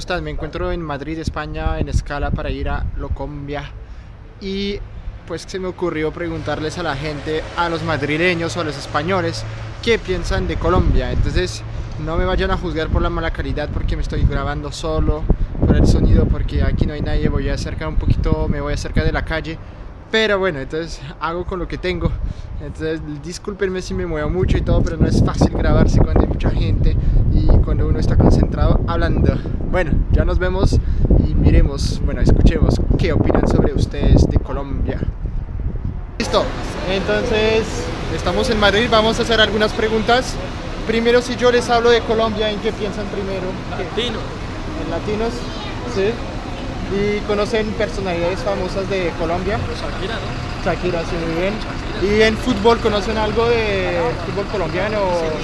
están? Me encuentro en Madrid, España, en escala para ir a Locombia. Y pues se me ocurrió preguntarles a la gente, a los madrileños o a los españoles, qué piensan de Colombia. Entonces no me vayan a juzgar por la mala calidad porque me estoy grabando solo, por el sonido, porque aquí no hay nadie. Voy a acercar un poquito, me voy a acercar de la calle. Pero bueno, entonces hago con lo que tengo. Entonces discúlpenme si me muevo mucho y todo, pero no es fácil grabarse cuando hay mucha gente y cuando uno está concentrado hablando. Bueno, ya nos vemos y miremos, bueno, escuchemos qué opinan sobre ustedes de Colombia. Listo, entonces estamos en Madrid, vamos a hacer algunas preguntas. Primero, si yo les hablo de Colombia, ¿en qué piensan primero? Latino. ¿En latinos? Sí. ¿Y conocen personalidades famosas de Colombia? Shakira, ¿no? Shakira, sí, muy bien. ¿Y en fútbol conocen algo de fútbol colombiano?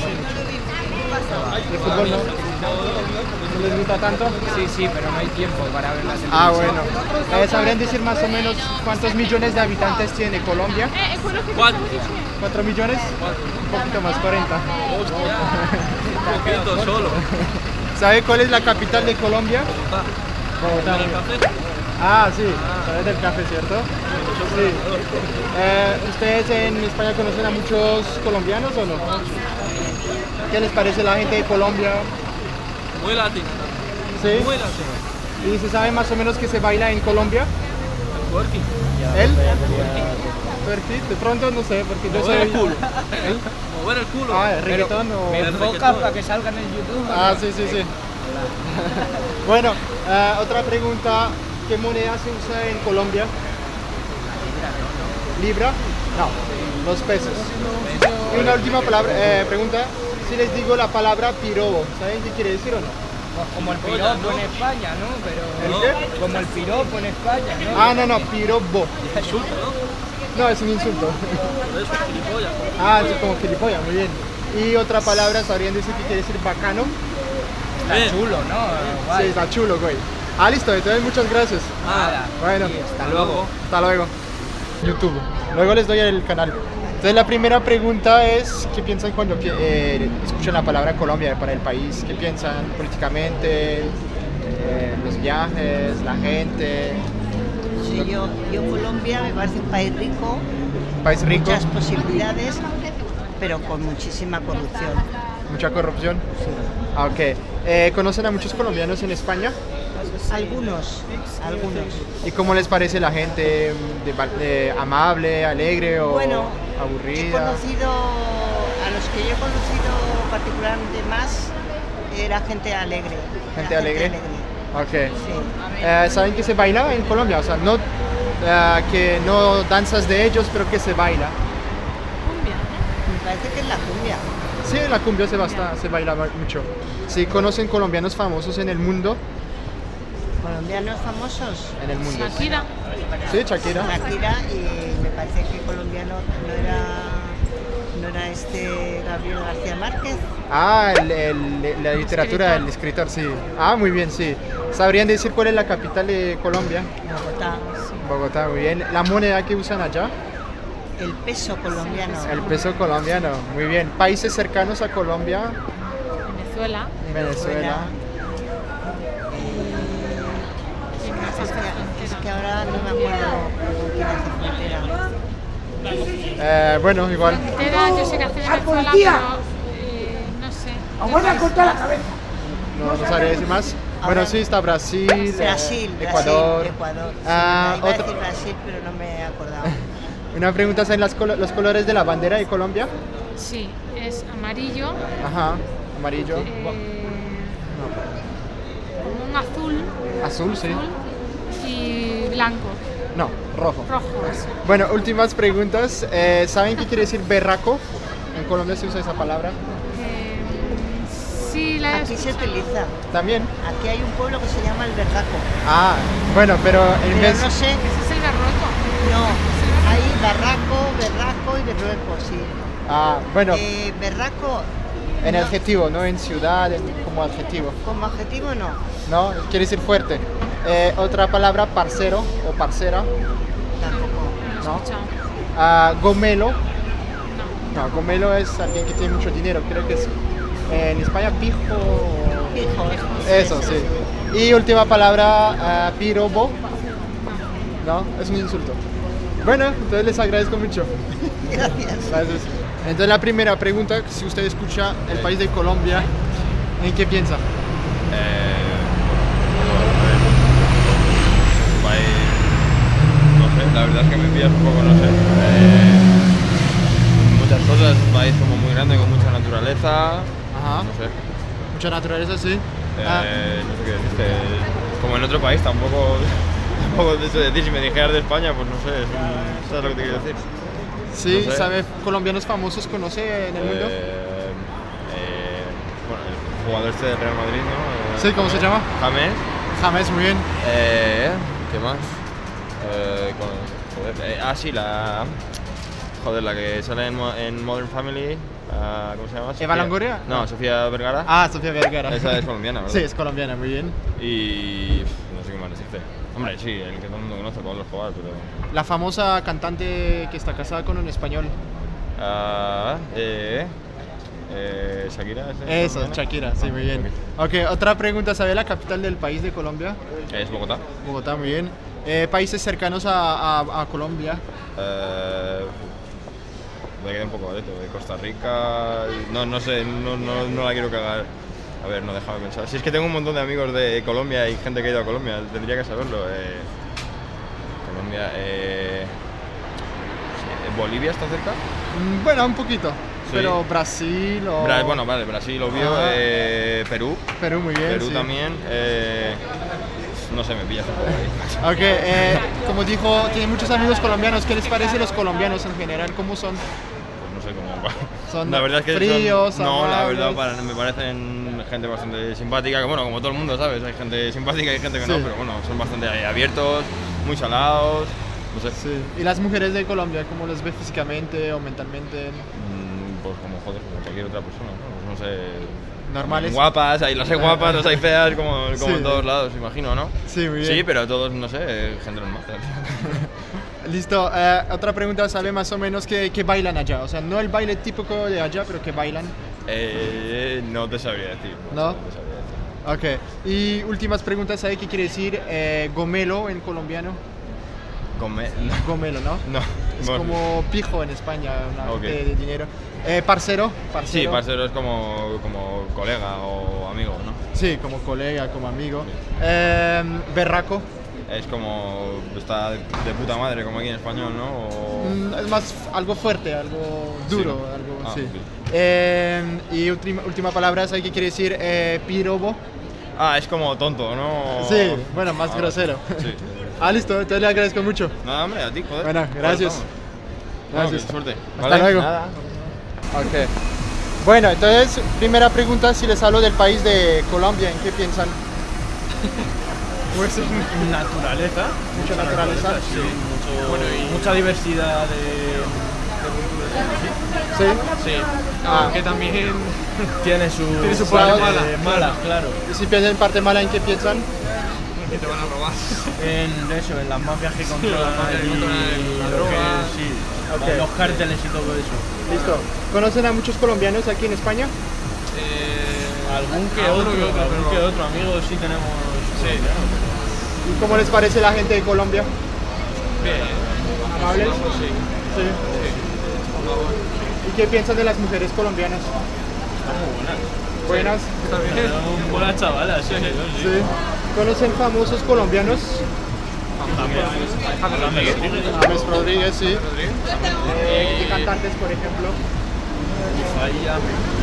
¿De fútbol no? ¿No les gusta tanto? Sí, pero no hay tiempo para ver la televisión. Ah, bueno. ¿Sabrían decir más o menos cuántos millones de habitantes tiene Colombia? ¿Cuánto? ¿4 millones? Un poquito más, 40. Hostia, un poquito solo. ¿Sabe cuál es la capital de Colombia? Bogotá. ¿El café? Ah, sí, sabes del café, ¿cierto? Sí. ¿Ustedes en España conocen a muchos colombianos o no? ¿Qué les parece la gente de Colombia? Muy latino. ¿Sí? Muy latino. ¿Y se sabe más o menos qué se baila en Colombia? El twerking. ¿Él? ¿Twerking? De pronto no sé, porque yo Mover soy... el culo. ¿Él? Mover el culo. Ah, ¿el reggaetón o...? Me enfocas para que salga en el YouTube. Ah, sí. Bueno, otra pregunta. ¿Qué moneda se usa en Colombia? ¿Libra? No, los pesos. Y una última pregunta. Si les digo la palabra pirobo, ¿saben qué quiere decir o no? Como el piropo en España, ¿no? Pero ¿El qué? como el piropo en España, ¿no? Ah, no, pirobo. Insulto, ¿no? No, es un insulto. Por eso, gilipollas. Ah, sí, como gilipollas, muy bien. Y otra palabra, ¿sabrían decir qué quiere decir bacano? Está chulo, ¿no? Guay. Sí, está chulo, güey. Ah, listo, entonces muchas gracias. Nada. Bueno, Sí, hasta luego. hasta luego. YouTube. Luego les doy el canal. Entonces la primera pregunta es, ¿qué piensan cuando escuchan la palabra Colombia para el país? ¿Qué piensan políticamente? Los viajes, la gente. Sí, yo Colombia me parece un país rico, País rico, muchas posibilidades, pero con muchísima corrupción. mucha corrupción. Ah, ok. ¿Conocen a muchos colombianos en España? Algunos. ¿Y cómo les parece la gente? ¿Amable, alegre o Bueno, aburrida? a los que yo he conocido particularmente más, era gente alegre. ¿Gente alegre? Ok. Sí. ¿Saben que se baila en Colombia? O sea, no, que no danzas de ellos, pero que se baila. Me parece que es la cumbia. Sí, la cumbia se baila mucho. ¿Sí conocen colombianos famosos en el mundo? Colombianos famosos. En el mundo. Shakira. Sí, Shakira. Shakira, y me parece que colombiano no era este Gabriel García Márquez. Ah, la literatura, el escritor, sí. Ah, muy bien, sí. ¿Sabrían decir cuál es la capital de Colombia? Bogotá, sí. Bogotá, muy bien. ¿La moneda que usan allá? El peso colombiano. El peso colombiano, muy bien. ¿Países cercanos a Colombia? Venezuela. Venezuela. Es que ahora no me acuerdo con quién hace frontera. Bueno, igual. Frontera, yo sé que hace Venezuela, pero no sé. No sabría decir más. Bueno, sí, está Brasil, Ecuador. Ecuador. Sí, Ah, iba a otra- decir Brasil, pero no me acordaba. Una pregunta, ¿saben los colores de la bandera de Colombia? Sí, es amarillo, Ajá, amarillo. como un azul, Azul, sí. y blanco, No, rojo. rojo. Eso. Bueno, últimas preguntas. ¿Saben qué quiere decir berraco? En Colombia se usa esa palabra. Sí, la he Aquí se escuchado. utiliza. ¿También? Aquí hay un pueblo que se llama El Berraco. Ah, bueno, pero en Pero vez... no sé, Ese es el berroco. no. Hay berraco y berrueco, sí. Ah, bueno, Berraco, en no, adjetivo, no en ciudad, como adjetivo. como adjetivo no. ¿No? Quiere decir fuerte. Otra palabra, parcero o parcera. Tampoco. No ¿No? he escuchado. Gomelo. No. No, gomelo es alguien que tiene mucho dinero. Creo que es en España pijo. Fijo. Eso, sí. Y última palabra, pirobo. No, es un insulto. Bueno, entonces les agradezco mucho. Gracias. Gracias. Entonces la primera pregunta, si usted escucha el país de Colombia, ¿en qué piensa? No sé, la verdad es que me pillas un poco, no sé. Muchas cosas, un país como muy grande, con mucha naturaleza. Ajá. No sé. Mucha naturaleza, sí. No sé qué decirte. Como en otro país, tampoco de eso decir. Si me dijeras de España, pues no sé, ¿sabes lo que te quiero decir? Sí, no sé. ¿sabe colombianos famosos conoce en el mundo? Bueno, el jugador este del Real Madrid, ¿no? Sí, ¿cómo se llama? James. James, muy bien. ¿Qué más? Sí, la que sale en Modern Family. ¿Cómo se llama? ¿Eva Longoria? No, Sofía Vergara. Ah, Sofía Vergara. Esa es colombiana, ¿verdad? Sí, es colombiana, muy bien. Y no sé qué más decirte. Hombre, sí, el que todo el mundo conoce, Pablo Escobar, pero... La famosa cantante que está casada con un español. Shakira. Eso, colombiana? Shakira, sí, muy bien. Ok, otra pregunta, ¿sabe la capital del país de Colombia? Es Bogotá. Bogotá, muy bien. Países cercanos a Colombia. Me quedé un poco de Costa Rica. No sé, no la quiero cagar. A ver, no, déjame pensar. Si es que tengo un montón de amigos de Colombia y gente que ha ido a Colombia, tendría que saberlo. Colombia. ¿Bolivia está cerca? Bueno, un poquito. Sí. Pero Brasil o... Bueno, vale, Brasil, obvio. Ajá. Perú. Perú, muy bien. Perú sí. también. No sé, me pillas un poco ahí. Ok, como dijo, tiene muchos amigos colombianos. ¿Qué les parece los colombianos en general? ¿Cómo son? Pues no sé cómo. Son La verdad es que fríos, no, la amables. verdad me parecen gente bastante simpática, que bueno, como todo el mundo, ¿sabes? Hay gente simpática y hay gente que Sí. no, pero bueno, son bastante abiertos, muy salados, no sé. Sí. ¿Y las mujeres de Colombia, cómo las ve físicamente o mentalmente? Pues como joder, como cualquier otra persona, ¿no? Pues no sé. Normales. Guapas, las hay guapas, las hay feas, como Sí. en todos lados, imagino, ¿no? Sí, muy bien. Sí, pero todos, no sé, gente normal. Listo, otra pregunta, ¿sabe más o menos qué bailan allá? O sea, no el baile típico de allá, pero ¿qué bailan? No te sabría decir. ¿No? te sabría decir. Ok, y últimas preguntas, ¿sabe qué quiere decir gomelo en colombiano? No. Gomelo, ¿no? No. Es Bueno. como pijo en España, una Ok. de dinero. Parcero. Sí, parcero es como colega o amigo, ¿no? Sí, como colega, como amigo. Berraco. Es como está de puta madre, como aquí en español, ¿no? O... Es más algo fuerte, algo duro, Sí. algo Ah, sí. ok. Y última palabra, ¿sabes qué quiere decir pirobo? Es como tonto, ¿no? Sí, bueno, más grosero. Sí. Listo, entonces le agradezco mucho. Nada, hombre, a ti, joder. Bueno, gracias. Bueno, Gracias. suerte. Hasta luego. Nada. Ok. Bueno, entonces, primera pregunta, si les hablo del país de Colombia, ¿en qué piensan? Pues Naturaleza. mucha naturaleza. Sí, bueno, y mucha diversidad de Sí. Sí, Ah. que también Tiene su parte mala, mala, claro. Y si piensan en parte mala, ¿en qué piensan? que te van a robar. En las mafias que las controlan mafias que allí, controlan la lo droga. que- sí, Ok. los cárteles y todo eso. Listo. ¿Conocen a muchos colombianos aquí en España? Algún que Alguno otro, que otro, algún pero- que otro amigo sí tenemos. Sí. ¿Y cómo les parece la gente de Colombia? Bien. ¿Amables? Sí. Sí. ¿Y qué piensan de las mujeres colombianas? Buenas. También. Son buenas chavalas, sí. Sí. ¿Conocen famosos colombianos? James Rodríguez, sí. ¿Qué cantantes, por ejemplo? Ahí ya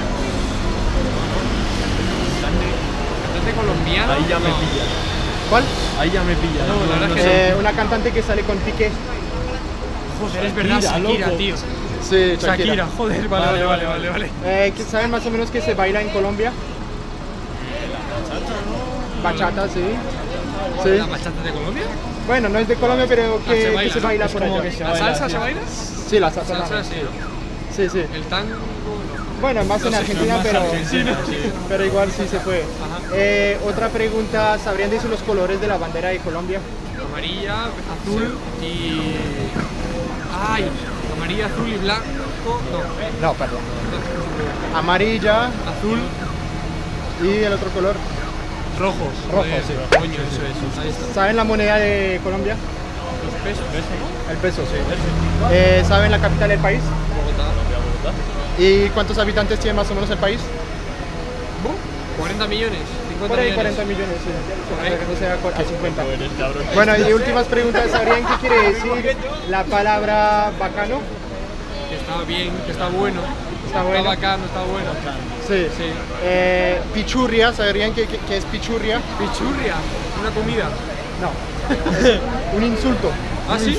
¿Cantante colombiano? me No. pilla. ¿Cuál? Ahí ya me pilla. No, la verdad es que Una cantante que sale con Piqué. Joder, es verdad, Shakira, loco. tío. Sí, Shakira, joder, vale. ¿Saben más o menos que se baila en Colombia? Bachata, sí. Sí. ¿La bachata de Colombia? Bueno, no es de Colombia, pero se que baila, se ¿no? baila Es por como allá. que se ¿La baila, salsa sí. se baila? Sí, la salsa. Salsa, también. sí, ¿no? Sí, sí. El tango, no. Bueno, más en Argentina, más pero, Argentina, sí. pero igual sí se fue. Otra pregunta, ¿sabrían decir los colores de la bandera de Colombia? Amarilla, azul y... ¡Ay! Amarilla, azul y blanco... No. No, perdón. Amarilla Azul, y el otro color. Rojos. Rojos, joder, sí. Coño, eso es. Ahí está. ¿Saben la moneda de Colombia? Los pesos. El peso, sí. ¿Saben la capital del país? Bogotá. ¿Y cuántos habitantes tiene más o menos el país? 40 millones. 50 Por ahí millones. 40 millones, sí. Por ahí. Que no sea a 50. Eres cabrón. Bueno, y últimas preguntas. ¿Sabrían qué quiere decir la palabra bacano? Que está bien, que está bueno. Está bueno. Está bacano, está bueno. Sí. Sí. Pichurria, ¿sabrían qué es pichurria? Pichurria, una comida. No. Un insulto. ¿Ah, sí? Sí,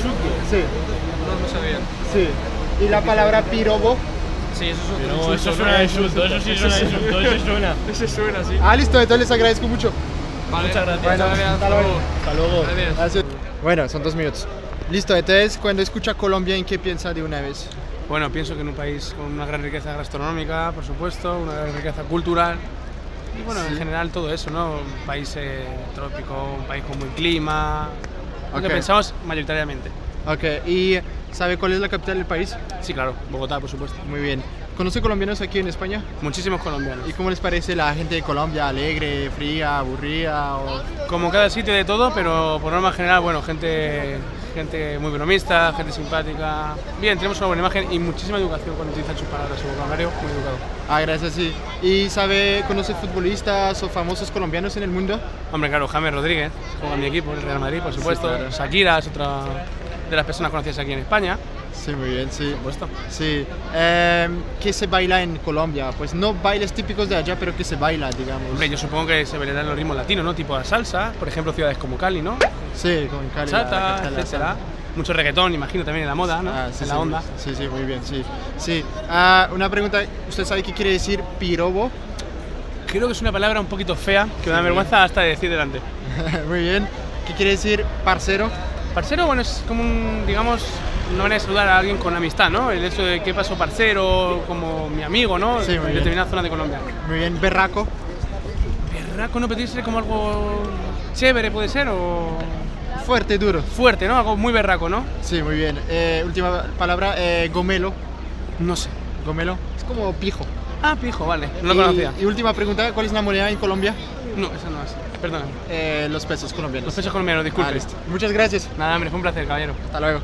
No sabía. sí. Y la palabra pirobo. Sí, eso es otro No, eso suena a insulto, eso sí suena a insulto, eso suena. Ese suena, sí. Ah, listo, entonces les agradezco mucho. Vale. Muchas gracias. Bueno, hasta luego. Hasta luego. Gracias. Gracias. Bueno, son 2 minutos. Listo, entonces cuando escucha Colombia, ¿en qué piensa de una vez? Bueno, pienso que en un país con una gran riqueza gastronómica, por supuesto, una gran riqueza cultural y bueno, en general todo eso, ¿no? Un país trópico, un país con buen clima, lo que Ok. pensamos mayoritariamente. Ok, ¿y sabe cuál es la capital del país? Sí, claro, Bogotá, por supuesto. Muy bien. ¿Conoce colombianos aquí en España? Muchísimos colombianos. ¿Y cómo les parece la gente de Colombia? ¿Alegre, fría, aburrida? O... Como cada sitio de todo, pero por norma general, bueno, gente muy bromista, gente simpática. Bien, tenemos una buena imagen y muchísima educación cuando utilizan sus palabras, su vocabulario, muy educado. Ah, gracias, sí. ¿Y conoce futbolistas o famosos colombianos en el mundo? Hombre, claro, James Rodríguez, juega en mi equipo, el Real Madrid, por supuesto. claro. Shakira es otra de las personas conocidas aquí en España, Sí, muy bien, sí. por supuesto. Sí. ¿Qué se baila en Colombia? Pues no bailes típicos de allá, pero que se baila, digamos. Hombre, yo supongo que se bailarán los ritmos latinos, ¿no? Tipo la salsa, por ejemplo, ciudades como Cali, ¿no? Sí, con Cali. la Chata, capital de la etcétera. salsa. Mucho reggaetón, imagino, también en la moda, ¿no? Ah, sí, en la sí, onda. Sí, sí, muy bien, sí. Sí. Una pregunta, ¿usted sabe qué quiere decir pirobo? Creo que es una palabra un poquito fea, que me da vergüenza hasta de decir delante. Muy bien. ¿Qué quiere decir parcero? Parcero, bueno, es como un, digamos, una manera de saludar a alguien con amistad, ¿no? El hecho de qué pasó parcero, como mi amigo, ¿no? Sí, muy en bien. determinada zona de Colombia. Muy bien. Berraco. Berraco no puede ser como algo chévere, puede ser, o Fuerte, duro. fuerte, ¿no? Algo muy berraco, ¿no? Sí, muy bien. Última palabra, gomelo. No sé. Gomelo. Es como pijo. Ah, pijo, vale. No lo conocía. Y última pregunta, ¿cuál es la moneda en Colombia? No, esa no es. Perdona. Los pesos colombianos. Los pesos colombianos, disculpe. Ah, listo. Muchas gracias. Nada, hombre, fue un placer, caballero. Hasta luego.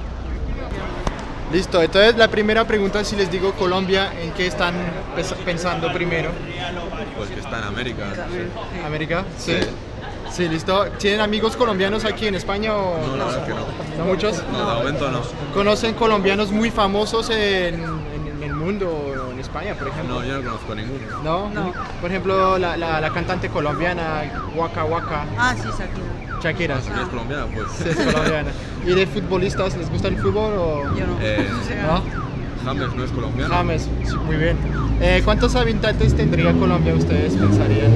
Listo, entonces la primera pregunta es si les digo Colombia, ¿en qué están pensando primero? Pues que está en América. ¿América? Sí. Sí, listo. ¿Tienen amigos colombianos aquí en España o No, la verdad es que no. no muchos? No, de momento no. ¿Conocen colombianos muy famosos en el mundo o en España, por ejemplo? No, yo no conozco ninguno. ¿No? Por ejemplo, la cantante colombiana Waka Waka, Ah, sí, Shakira. Shakira. Si no es colombiana, pues. Sí, es colombiana. ¿Y de futbolistas les gusta el fútbol o Yo no. no? James no es colombiano. James, sí, muy bien. ¿Cuántos habitantes tendría Colombia ustedes pensarían?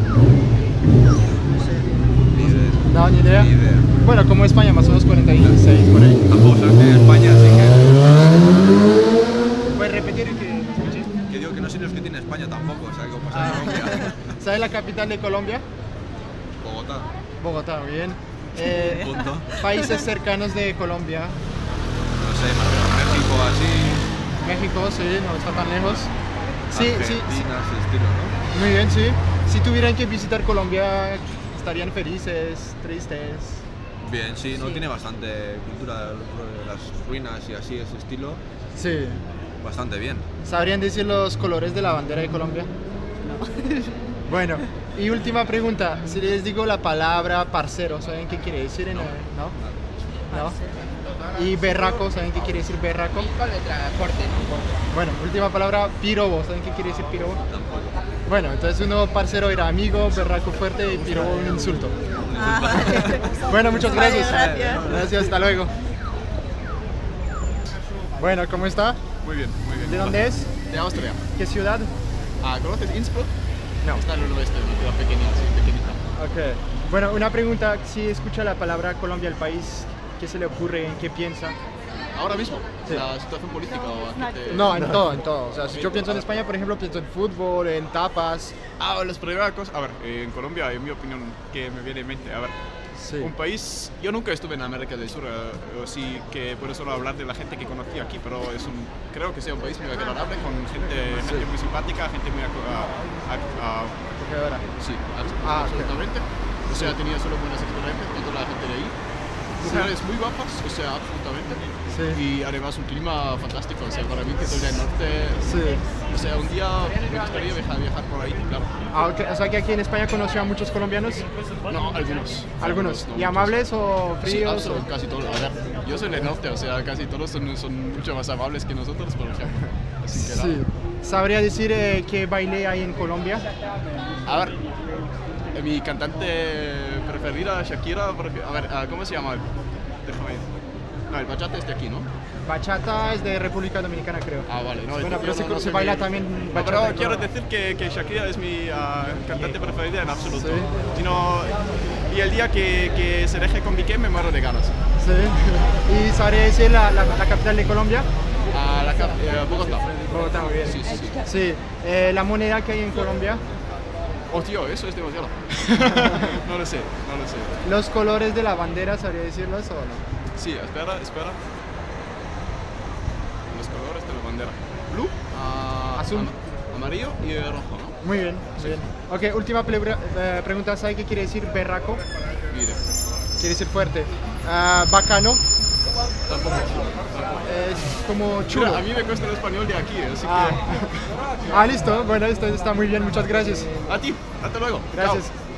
Ni idea. No, ni idea. Ni idea. Bueno, como España, más o menos 46 por ahí. Tampoco sabes que en España, así ¿Puedes repetir que escuché? que digo que no sé ni los que tiene España tampoco, o sea, que pasa en Colombia. ¿Sabes la capital de Colombia? Bogotá. Bogotá, muy bien. Punto. Países cercanos de Colombia. No sé, más o menos México, así. México, sí, no está tan lejos. Sí, Argentina, sí, sí. ese estilo, ¿no? Muy bien, sí. Si tuvieran que visitar Colombia, ¿estarían felices, tristes? Bien, sí, no tiene bastante cultura de las ruinas y así, ese estilo. Sí. Bastante bien. ¿Sabrían decir los colores de la bandera de Colombia? Bueno, y última pregunta. Si les digo la palabra parcero, ¿saben qué quiere decir? ¿No? ¿No? ¿Y berraco? ¿Saben qué quiere decir berraco? Bueno, última palabra, pirobo. ¿Saben qué quiere decir pirobo? Tampoco. Bueno, entonces uno parcero era amigo, berraco fuerte y pirobo un insulto. Bueno, muchas gracias. Gracias. Gracias, hasta luego. Bueno, ¿cómo está? Muy bien, muy bien. ¿De dónde es? De Austria. ¿Qué ciudad? ¿Conoces Innsbruck? No. Está al noroeste, una ciudad pequeña, sí, pequeñita. Ok. Bueno, una pregunta. Si escucha la palabra Colombia, el país, ¿qué se le ocurre? ¿En qué piensa? Ahora mismo, Sí. la situación política o a qué te... No, en todo, en todo. O sea, si yo pienso en España, por ejemplo, pienso en fútbol, en tapas. Las primeras cosas... A ver, en Colombia, en mi opinión, que me viene en mente, a ver, Sí. Un país, yo nunca estuve en América del Sur, sí que puedo solo hablar de la gente que conocí aquí, pero creo que sea un país muy agradable, con gente muy simpática, gente muy Acogedora. sí, Ah, ok. absolutamente. O sea, tenía solo buenas experiencias con toda la gente de ahí. Mujeres muy guapas, o sea, absolutamente. Sí. Y además un clima fantástico, o sea, para mí que soy del norte, Sí. o sea, un día me gustaría viajar por ahí, claro. Ah, ok. O sea que aquí en España conoció a muchos colombianos. No, algunos. Algunos. no ¿Y muchos. amables o Sí, fríos? absolutamente, casi todos. A ver, yo soy del norte, o sea, casi todos son mucho más amables que nosotros, por ejemplo. Así que Sí. ¿Sabría decir qué baile hay en Colombia? A ver, mi cantante preferida, Shakira, porque, a ver, ¿cómo se llama? Déjame ver. No, el bachata es de aquí, ¿no? Bachata es de República Dominicana, creo. Ah, vale. No, Bueno, pero yo no se sé baila ni- también No, bachata. pero en quiero Colombia. decir que Shakira es mi cantante preferida en absoluto. Sí. Y el día que se deje con Piqué me muero de ganas. Sí. ¿Y sabría decir la capital de Colombia? A Bogotá. Bogotá, muy bien. Sí, sí, sí. Sí. La moneda que hay en Colombia, Oh, tío, eso es demasiado. No lo sé. los colores de la bandera, ¿sabría decirlos o no? Sí, espera. Los colores de la bandera. Blue, Azul. Amarillo y rojo, ¿no? Muy bien, muy bien. Ok, última pregunta, ¿sabe qué quiere decir berraco? Mire, Quiere decir fuerte. Bacano, tampoco. es como chulo. Mira, a mí me cuesta el español de aquí, así Ah, listo, bueno, esto está muy bien, muchas gracias. que... A ti, hasta luego. Gracias. Chao.